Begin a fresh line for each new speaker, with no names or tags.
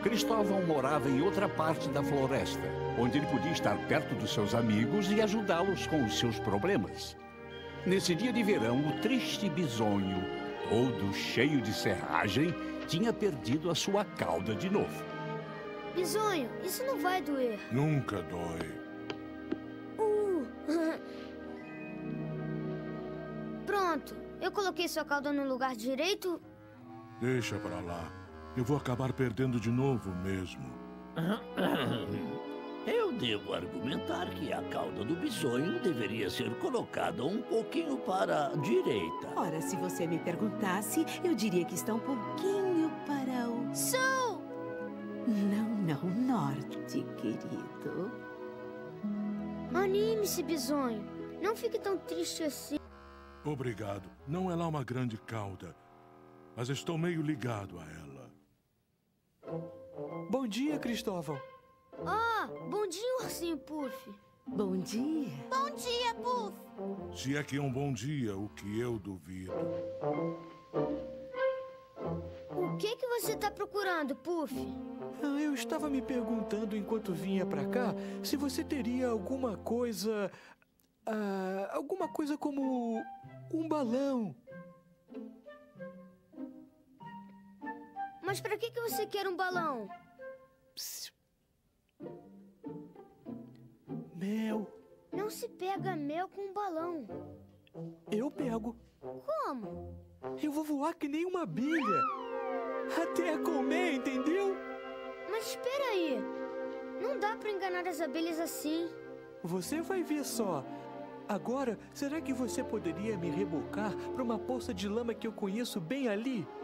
Cristóvão morava em outra parte da floresta, onde ele podia estar perto dos seus amigos e ajudá-los com os seus problemas. Nesse dia de verão, o triste bisonho, todo cheio de serragem, tinha perdido a sua cauda de novo.
Bisonho, isso não vai doer.
Nunca dói.
Pronto, eu coloquei sua cauda no lugar direito.
Deixa pra lá. Eu vou acabar perdendo de novo mesmo.
Eu devo argumentar que a cauda do bisonho deveria ser colocada um pouquinho para a direita.
Ora, se você me perguntasse, eu diria que está um pouquinho para o...
Sul!
Não, norte, querido.
Anime-se, bisonho. Não fique tão triste assim.
Obrigado. Não é lá uma grande cauda, mas estou meio ligado a ela.
Bom dia, Cristóvão.
Bom dia, ursinho Puff.
Bom dia.
Bom dia, Puff.
Se é que é um bom dia, o que eu duvido.
O que você está procurando, Puff?
Eu estava me perguntando enquanto vinha pra cá se você teria alguma coisa... alguma coisa como um balão.
Mas para que você quer um balão?
Psst. Mel.
Não se pega mel com um balão.
Eu pego.
Como?
Eu vou voar que nem uma abelha. Até comer, entendeu?
Mas espera aí. Não dá para enganar as abelhas assim.
Você vai ver só. Agora, será que você poderia me rebocar para uma poça de lama que eu conheço bem ali?